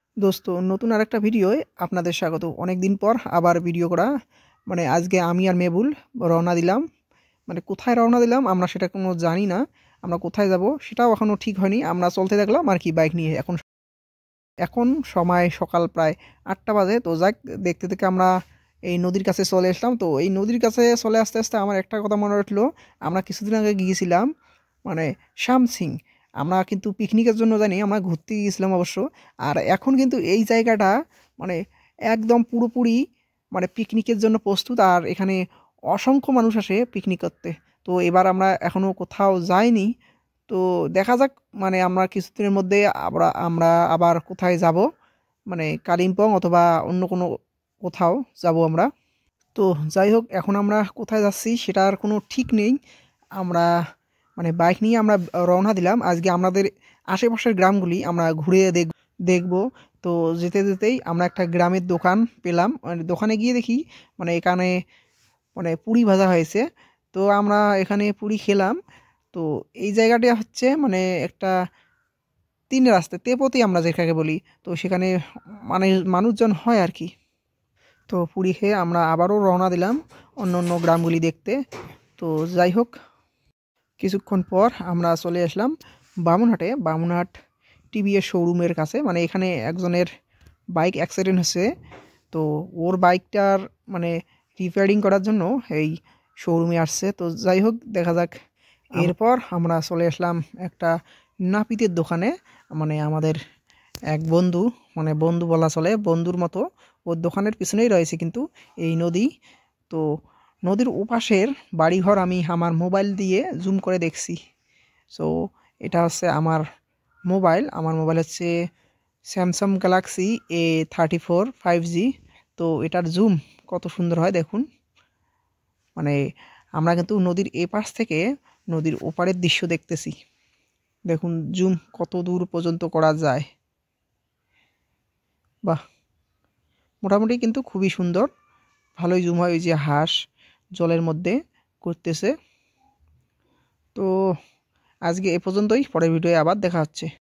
দোস্ত নতুন আরেকটা ভিডিওয় আপনাদের স্বাগত। অনেক দিন পর আবার ভিডিও করা। আজকে আমি আর মেবুল রওনা দিলাম। কোথায় রওনা দিলাম আমরা সেটা কোনো জানি না। আমরা কোথায় যাব সেটাও এখনও ঠিক হয়নি। আমরা চলতে থাকলাম আর কি বাইক নিয়ে। এখন এখন সময় সকাল প্রায় 8টা বাজে। তো যাক, দেখতে দেখতে আমরা এই নদীর কাছে চলে আসলাম। তো এই নদীর কাছে চলে আসতে আসতে আমার একটা কথা মনে উঠলো, আমরা কিছুদিন আগে গিয়েছিলাম মানে শামসিং। আমরা কিন্তু পিকনিকের জন্য জানি, আমরা ঘুরতে গিয়েছিলাম অবশ্য। আর এখন কিন্তু এই জায়গাটা মানে একদম পুরোপুরি পিকনিকের জন্য প্রস্তুত। আর এখানে অসংখ্য মানুষ আসে পিকনিক করতে। তো এবার আমরা এখনও কোথাও যাইনি। তো দেখা যাক, আমরা কিছুদিনের মধ্যে আমরা আমরা আবার কোথায় যাব, কালিম্পং অথবা অন্য কোনো কোথাও যাব আমরা। তো যাই হোক, এখন আমরা কোথায় যাচ্ছি সেটার কোনো ঠিক নেই। আমরা বাইক নিয়ে আমরা রওনা দিলাম। আজকে আমাদের আশেপাশের গ্রামগুলি আমরা ঘুরে দেখব। তো যেতে যেতেই আমরা একটা গ্রামের দোকান পেলাম। দোকানে গিয়ে দেখি এখানে পুরি ভাজা হয়েছে। তো আমরা এখানে পুরি খেলাম। তো এই জায়গাটা হচ্ছে একটা তিন রাস্তা তেপতি আমরা যেটাকে বলি। তো সেখানে মানুষজন হয় আর কি। তো পুরি খেয়ে আমরা আবারও রওনা দিলাম অন্য অন্য গ্রামগুলি দেখতে। তো যাই হোক, কিছুক্ষণ পর আমরা চলে আসলাম বামুনহাটে। বামুনহাট টিভিএস শোরুমের কাছে। এখানে একজনের বাইক অ্যাক্সিডেন্ট হয়েছে। তো ওর বাইকটার রিপেয়ারিং করার জন্য এই শোরুমে আসছে। তো যাই হোক, দেখা যাক। এরপর আমরা চলে আসলাম একটা নাপিতের দোকানে। আমাদের এক বন্ধু, বন্ধু বলা চলে, বন্ধুর মতো। ওর দোকানের পিছনেই রয়েছে কিন্তু এই নদী। তো নদীর ওপাশের বাড়িঘর আমি আমার মোবাইল দিয়ে জুম করে দেখছি। সো এটা হচ্ছে আমার মোবাইল হচ্ছে স্যামসাং গ্যালাক্সি A34 5G। তো এটার জুম কত সুন্দর হয় দেখুন। মানে আমরা কিন্তু নদীর এপাশ থেকে নদীর ওপারের দৃশ্য দেখতেছি। দেখুন জুম কত দূর পর্যন্ত করা যায়। বাহ, মোটামুটি কিন্তু খুবই সুন্দর, ভালোই জুম হয়। ওই যে হাঁস জলের মধ্যে করতেছে। তো আজকে এ পর্যন্তই, পরের ভিডিওয়ে আবার দেখা হচ্ছে।